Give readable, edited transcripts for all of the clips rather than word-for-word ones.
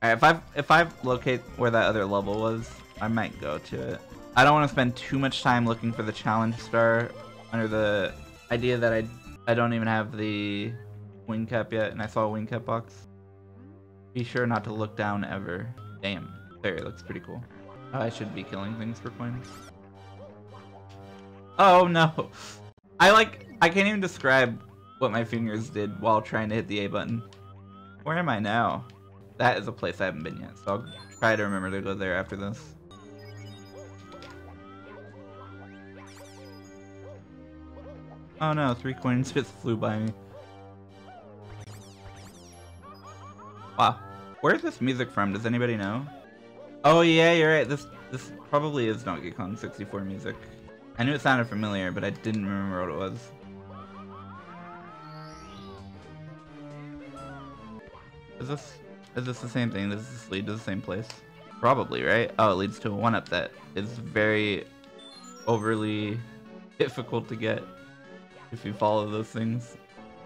Alright, if I locate where that other level was, I might go to it. I don't want to spend too much time looking for the challenge star under the idea that I don't even have the wing cap yet, and I saw a wing cap box. Be sure not to look down ever. Damn, there, it looks pretty cool. Oh, I should be killing things for coins. Oh no! I can't even describe what my fingers did while trying to hit the A button. Where am I now? That is a place I haven't been yet, so I'll try to remember to go there after this. Oh no, 3 coins just flew by me. Wow. Where's this music from? Does anybody know? Oh yeah, you're right. This probably is Donkey Kong 64 music. I knew it sounded familiar, but I didn't remember what it was. Is this the same thing? Does this lead to the same place? Probably, right? Oh, it leads to a 1-up that is very overly difficult to get if you follow those things.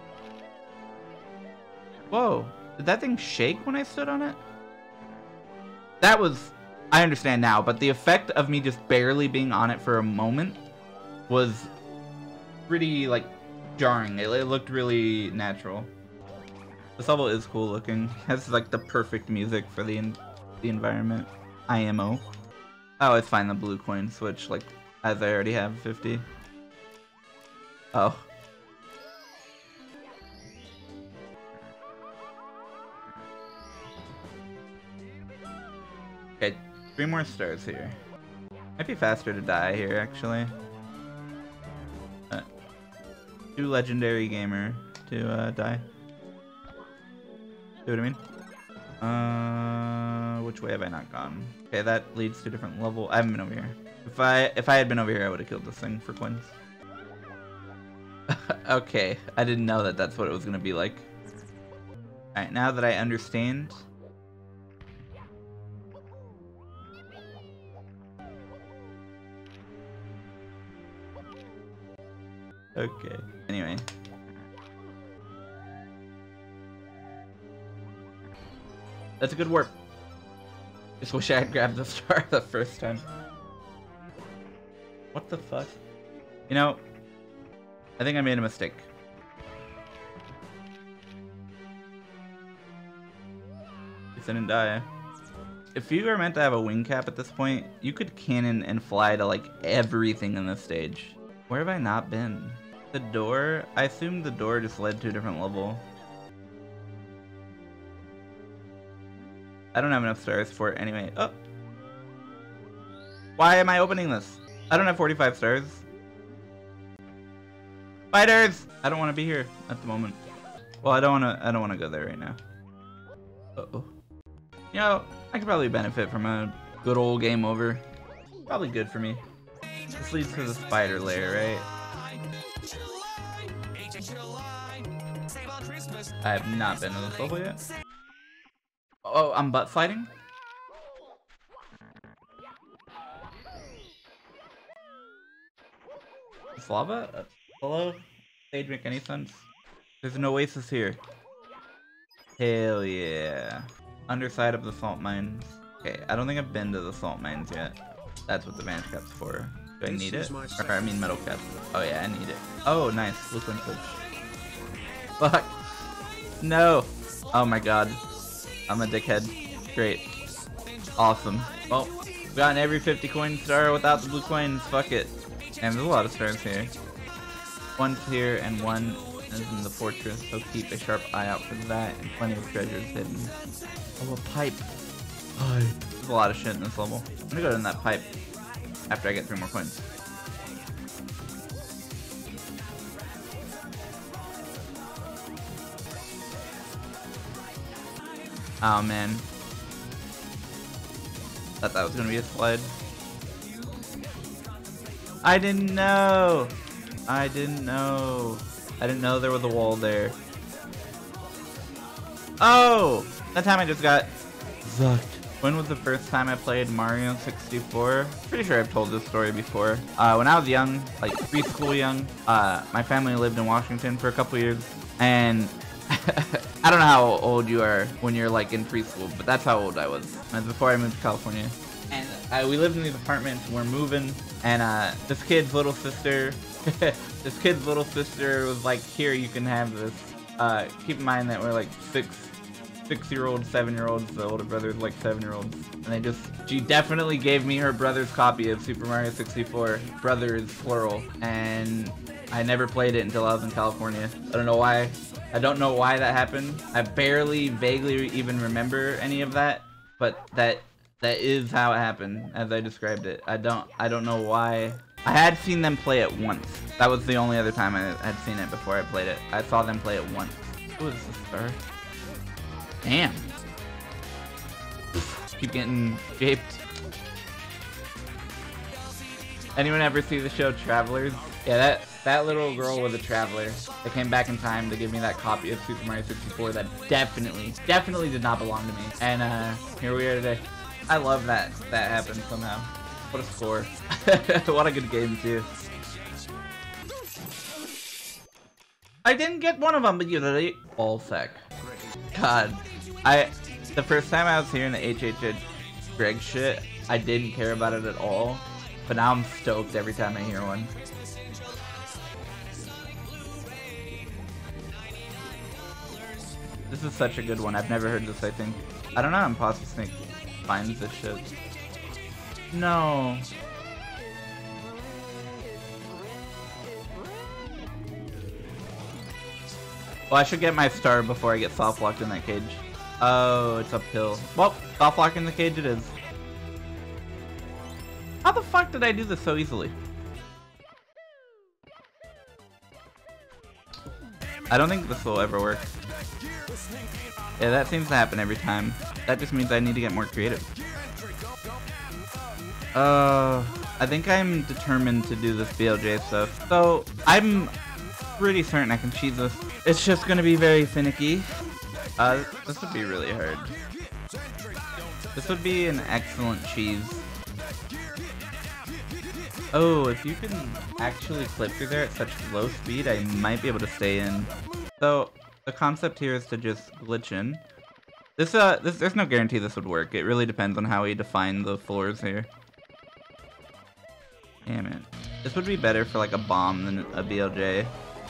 Whoa, did that thing shake when I stood on it? That was... I understand now, but the effect of me just barely being on it for a moment was pretty, like, jarring. It looked really natural. This level is cool looking. It has, like, the perfect music for the environment. IMO. Oh, it's fine, the blue coin switch, like, as I already have 50. Oh. Okay, 3 more stars here. Might be faster to die here, actually. 2 legendary gamer to die. See what I mean? Which way have I not gone? Okay, that leads to a different level. I haven't been over here. If I had been over here, I would have killed this thing for coins. Okay, I didn't know that that's what it was gonna be like. Alright, now that I understand. Okay, anyway. That's a good warp. Just wish I had grabbed the star the first time. What the fuck? You know, I think I made a mistake. Guess I didn't die. If you are meant to have a wing cap at this point, you could cannon and fly to like everything in this stage. Where have I not been? The door? I assumed the door just led to a different level. I don't have enough stars for it anyway. Oh! Why am I opening this? I don't have 45 stars. Spiders! I don't want to be here at the moment. Well, I don't want to go there right now. Uh-oh. You know, I could probably benefit from a good old game over. Probably good for me. This leads to the spider lair, right? I have not been to this level yet. Oh, I'm butt sliding? It's lava? Hello? Stage make any sense? There's an oasis here. Hell yeah. Underside of the salt mines. Okay, I don't think I've been to the salt mines yet. That's what the vanish cap's for. Do I need it? Or, I mean metal cap. Oh yeah, I need it. Oh, nice. Blue coin switch. Fuck. No. Oh my god. I'm a dickhead. Great. Awesome. Well, we've gotten every 50 coin star without the blue coins. Fuck it. And there's a lot of stars here. One's here and one is in the fortress, so keep a sharp eye out for that and plenty of treasures hidden. Oh, a pipe. There's a lot of shit in this level. I'm gonna go in that pipe after I get 3 more coins. Oh man. Thought that was gonna be a slide. I didn't know! I didn't know. I didn't know there was a wall there. Oh! That time I just got zucked. When was the first time I played Mario 64? Pretty sure I've told this story before. When I was young, like preschool young, my family lived in Washington for a couple years, and I don't know how old you are when you're like in preschool, but that's how old I was. That's before I moved to California. And we lived in these apartments, we're moving, and this kid's little sister, was like, here, you can have this. Keep in mind that we're like 6-year-olds, 7-year-olds, the older brother's like 7-year-olds. And she definitely gave me her brother's copy of Super Mario 64, brothers plural, and I never played it until I was in California. I don't know why. I don't know why that happened. I vaguely even remember any of that, but that is how it happened, as I described it. I don't know why. I had seen them play it once. That was the only other time I had seen it before I played it. I saw them play it once. Who is this star? Damn. Keep getting shaped. Anyone ever see the show Travelers? Yeah, that little girl was a traveler that came back in time to give me that copy of Super Mario 64 that definitely did not belong to me. And here we are today. I love that happened somehow. What a score. What a good game too. I didn't get one of them, but you did it. All sec. God. The first time I was hearing the HHH Greg shit, I didn't care about it at all. But now I'm stoked every time I hear one. This is such a good one. I've never heard this, I think. I don't know how Imposter Snake finds this shit. No. Well, I should get my star before I get soft locked in that cage. Oh, it's uphill. Well, soft lock in the cage it is. How the fuck did I do this so easily? I don't think this will ever work. Yeah, that seems to happen every time. That just means I need to get more creative. I think I'm determined to do this BLJ stuff. So, I'm pretty certain I can cheese this. It's just gonna be very finicky. This would be really hard. This would be an excellent cheese. Oh, if you can actually clip through there at such low speed, I might be able to stay in. So, the concept here is to just glitch in. There's no guarantee this would work. It really depends on how we define the floors here. Damn it. This would be better for like a bomb than a BLJ.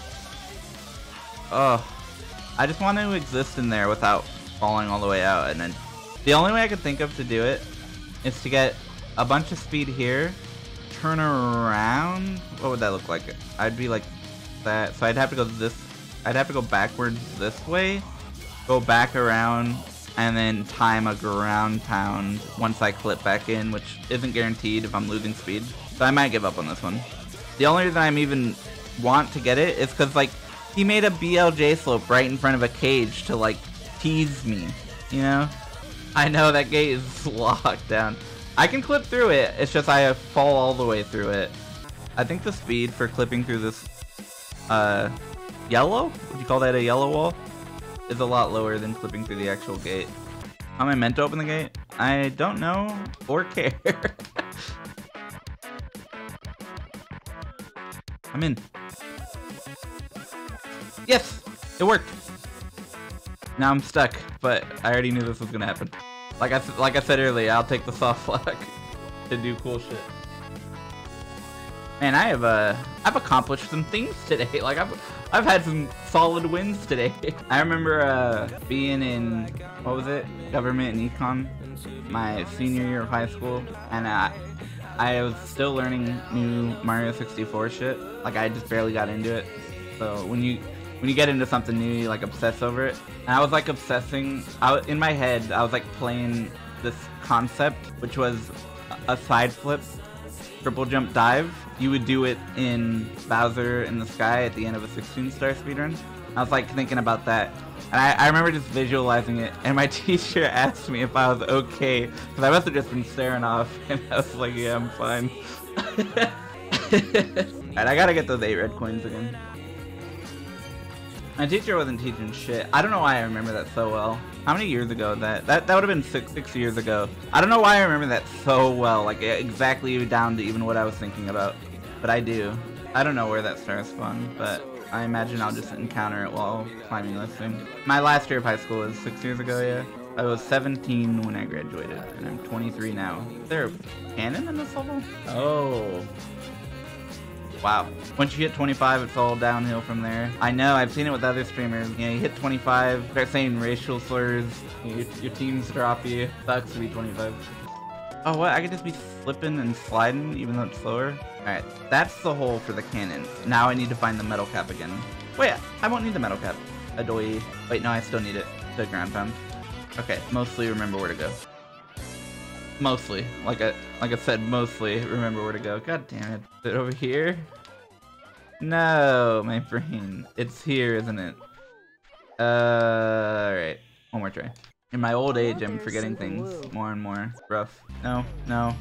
Oh, I just want to exist in there without falling all the way out. And then the only way I could think of to do it is to get a bunch of speed here, turn around. What would that look like? I'd be like that. So I'd have to go I'd have to go backwards this way, go back around, and then time a ground pound once I clip back in, which isn't guaranteed if I'm losing speed. So I might give up on this one. The only reason I'm even want to get it is because like he made a BLJ slope right in front of a cage to like tease me, you know? I know that gate is locked down. I can clip through it, it's just I fall all the way through it. I think the speed for clipping through this yellow, would you call that a yellow wall, is a lot lower than clipping through the actual gate. How am I meant to open the gate? I don't know or care. I'm in. Yes! It worked! Now I'm stuck, but I already knew this was gonna happen. Like I said earlier, I'll take the soft lock to do cool shit. Man, I've accomplished some things today. Like I've had some solid wins today. I remember being in, what was it? Government and Econ, my senior year of high school, and I was still learning new Mario 64 shit. Like I just barely got into it. So when you get into something new, you like obsess over it. And I was like obsessing. In my head, I was like playing this concept, which was a side flip, triple jump dive. You would do it in Bowser in the Sky at the end of a 16-star speedrun. I was like thinking about that. And I remember just visualizing it, and my teacher asked me if I was okay, because I must have just been staring off, and I was like, yeah, I'm fine. Alright, I gotta get those 8 red coins again. My teacher wasn't teaching shit. I don't know why I remember that so well. How many years ago? That would have been six years ago. I don't know why I remember that so well, like exactly down to even what I was thinking about. But I do. I don't know where that star spawned, but I imagine I'll just encounter it while climbing this thing. My last year of high school was 6 years ago, yeah. I was 17 when I graduated, and I'm 23 now. Is there a cannon in this level? Oh. Wow. Once you hit 25, it's all downhill from there. I know, I've seen it with other streamers. You know, you hit 25, start saying racial slurs, your teams drop you. Sucks to be 25. Oh, what? I could just be flipping and sliding even though it's slower? Alright, that's the hole for the cannon. Now I need to find the metal cap again. Wait, I won't need the metal cap. Adoy. Wait, no, I still need it. The ground pound. Okay, mostly remember where to go. Mostly. Like I said, mostly remember where to go. God damn it. Is it over here? No, my brain. It's here, isn't it? Alright. One more try. In my old age, I'm forgetting things more and more. Rough. No, no.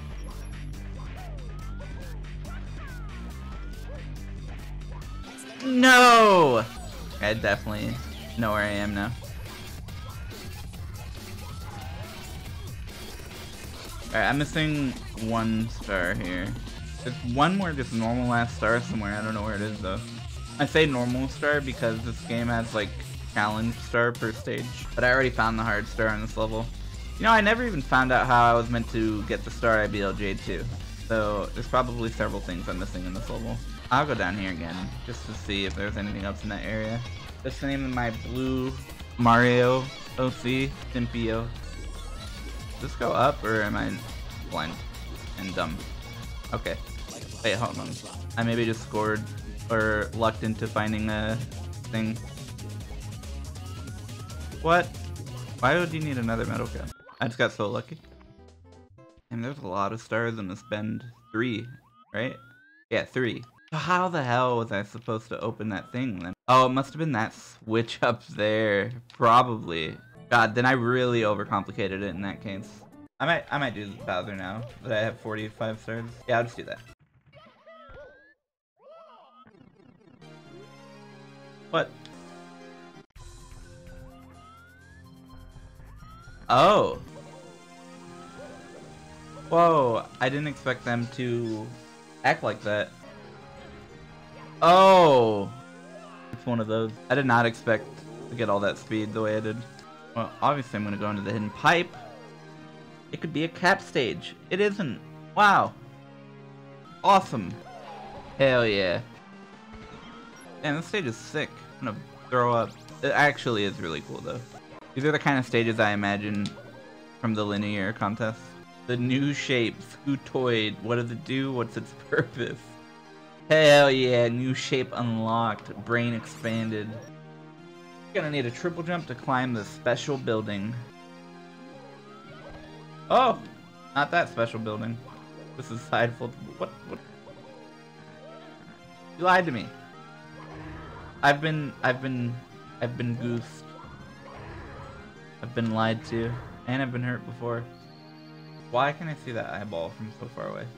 No! I definitely know where I am now. Alright, I'm missing one star here. There's one more just normal last star somewhere. I don't know where it is though. I say normal star because this game has like challenge star per stage. But I already found the hard star on this level. You know, I never even found out how I was meant to get the star IBLJ too. So there's probably several things I'm missing in this level. I'll go down here again just to see if there's anything else in that area. That's the name of my blue Mario OC, Simpio. Does this go up or am I blind and dumb? Okay. Wait, hold on. I maybe just scored or lucked into finding a thing. What? Why would you need another metal cap? I just got so lucky. And there's a lot of stars in this bend. 3, right? Yeah, 3. So how the hell was I supposed to open that thing then? Oh, it must have been that switch up there. Probably. God, then I really overcomplicated it in that case. I might do Bowser now that I have 45 stars. Yeah, I'll just do that. What? Oh. Whoa, I didn't expect them to act like that. Oh. It's one of those. I did not expect to get all that speed the way I did. Well, obviously I'm going to go into the hidden pipe. It could be a cap stage. It isn't. Wow. Awesome. Hell yeah. Man, this stage is sick. I'm going to throw up. It actually is really cool though. These are the kind of stages I imagine from the linear contest. The new shapes. Who toyed? What does it do? What's its purpose? Hell yeah. New shape unlocked. Brain expanded. Gonna need a triple jump to climb the special building. Oh! Not that special building. This is Sideful. What? You lied to me. I've been goosed. I've been lied to. And I've been hurt before. Why can I see that eyeball from so far away?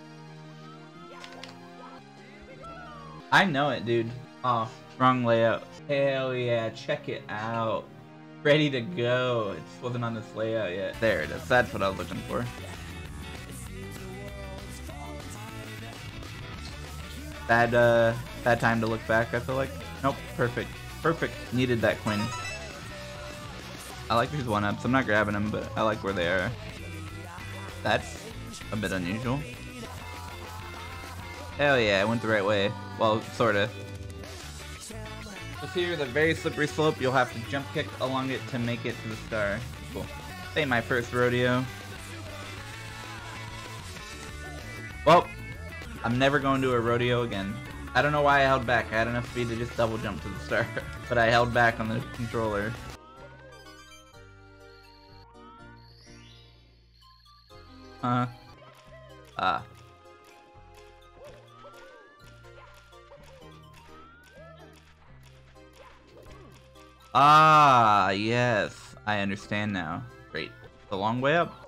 I know it, dude. Oh, wrong layout. Hell yeah, check it out. Ready to go. It just wasn't on this layout yet. There it is. That's what I was looking for. Bad time to look back, I feel like. Nope, perfect. Perfect. Needed that coin. I like these 1-ups. I'm not grabbing them, but I like where they are. That's a bit unusual. Hell yeah, I went the right way. Well, sorta. So here, the very slippery slope, you'll have to jump kick along it to make it to the star. Cool. This ain't my first rodeo. Well, I'm never going to a rodeo again. I don't know why I held back. I had enough speed to just double jump to the star. But I held back on the controller. Ah, yes. I understand now. Great. The long way up.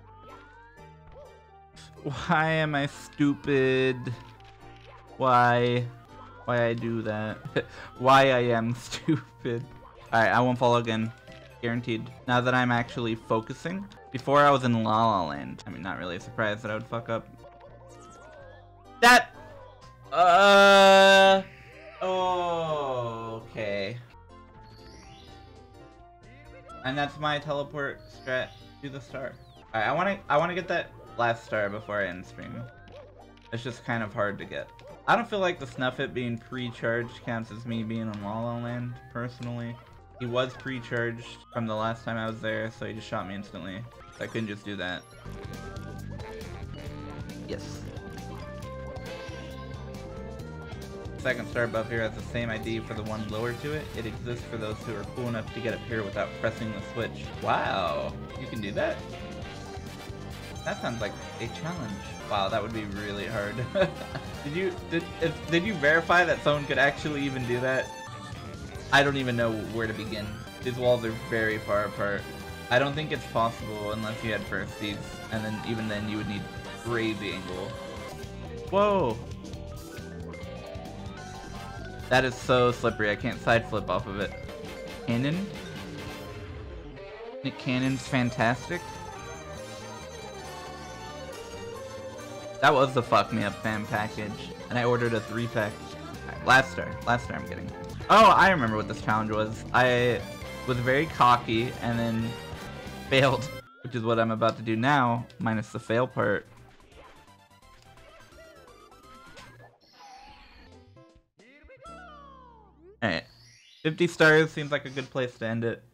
Why am I stupid? Why I do that? Why I am stupid. Alright, I won't fall again. Guaranteed. Now that I'm actually focusing. Before I was in La La Land. I mean, not really surprised that I would fuck up. That! Oh, okay. And that's my teleport strat to the star. Alright, I wanna get that last star before I end stream. It's just kind of hard to get. I don't feel like the Snuffit being pre-charged counts as me being on La La Land, personally. He was pre-charged from the last time I was there, so he just shot me instantly. So I couldn't just do that. Yes. Second star above here has the same ID for the one lower to it. It exists for those who are cool enough to get up here without pressing the switch. Wow, you can do that? That sounds like a challenge. Wow, that would be really hard. Did you verify that someone could actually even do that? I don't even know where to begin. These walls are very far apart. I don't think it's possible unless you had first seeds, and then even then you would need crazy angle. Whoa! That is so slippery, I can't side flip off of it. Cannon? Nick Cannon's fantastic. That was the fuck me up fam package, and I ordered a 3-pack. Right, last star I'm getting. Oh, I remember what this challenge was. I was very cocky and then failed, which is what I'm about to do now, minus the fail part. Alright, 50 stars seems like a good place to end it.